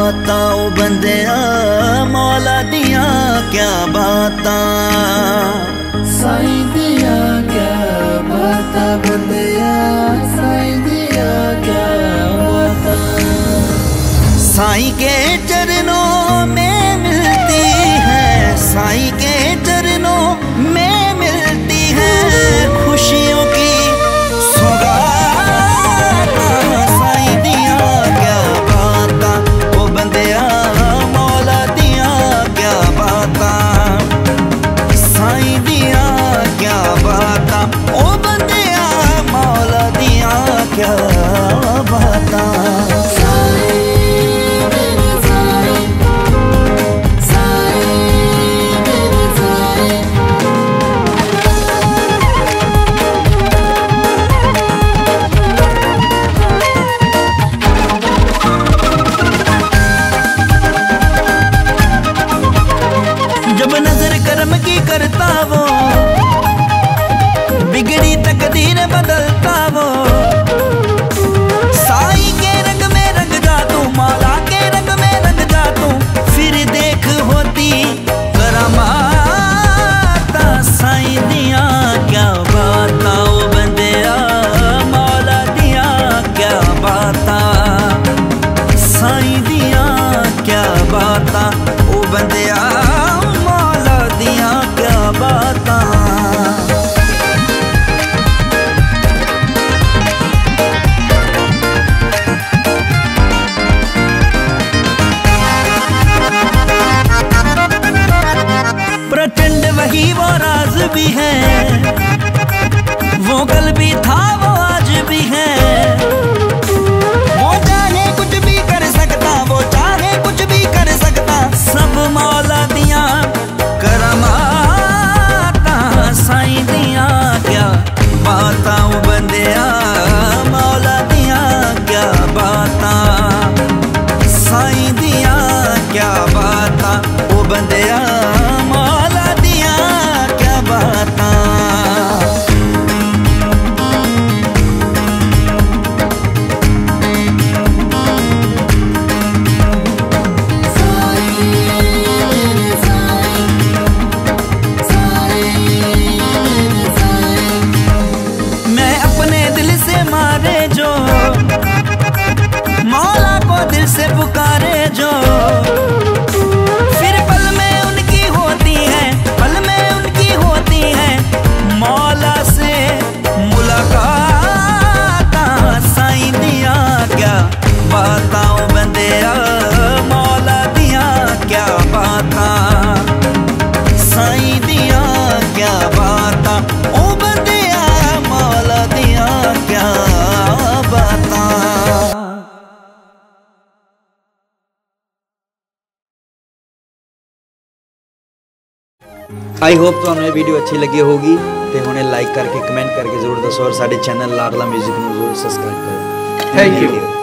बातां ओ बंदिया मौला दिया क्या बातां। साईं दिया क्या बातां बंदिया, साईं दिया क्या बातां। साईं के चरणों में मिलती है, साईं के चरणों में मिलती है खुशियों की सौगात। साईं दिया क्या बातां ओ बंदिया मौला दिया क्या बातां। साईं दिया क्या बातां ओ बंदिया मौला दिया क्या बातां। जब नजर करम की करता वो, बिगड़ी तकदीर बदलता वो। साईं के रंग में रंग जा तू, मौला के रंग में रंग जा तू, फिर देख होती करामात। साईं दिया क्या बातां ओ बंदिया मौला दिया क्या बातां। साईं दिया क्या बातां ओ बंदिया मौला दिया क्या बातां। प्रचंड वही वो राज भी है, वो कल भी था वो आज भी है। वो चाहे कुछ भी कर सकता, वो चाहे कुछ भी कर सकता, सब मौला दिया करामात। साईं दिया क्या बातां ओ बंदिया मौला दिया क्या बातां। साईं दिया क्या बातां ओ बंदिया मौला दिया क्या बातां। मैं अपने दिल से मारे जो, मौला को दिल से पुकारे जो, फिर पल में उनकी होती है, पल में उनकी होती है मौला से मुलाकात। साईं दिया क्या बातां ओ बंदिया मौला दिया क्या बातां। साईं दिया क्या बातां ओ बंदिया मौला दिया क्या बातां। आई होप ਤੁਹਾਨੂੰ ਇਹ ਵੀਡੀਓ ਅੱਛੀ ਲੱਗੀ ਹੋਗੀ ਤੇ ਹੁਣੇ ਲਾਈਕ ਕਰਕੇ ਕਮੈਂਟ ਕਰਕੇ ਜ਼ਰੂਰ ਦੱਸੋ ਔਰ ਸਾਡੇ ਚੈਨਲ ਲਾਡਲਾ ਮਿਊਜ਼ਿਕ ਨੂੰ ਜ਼ਰੂਰ ਸਬਸਕ੍ਰਾਈਬ ਕਰੋ। Thank you.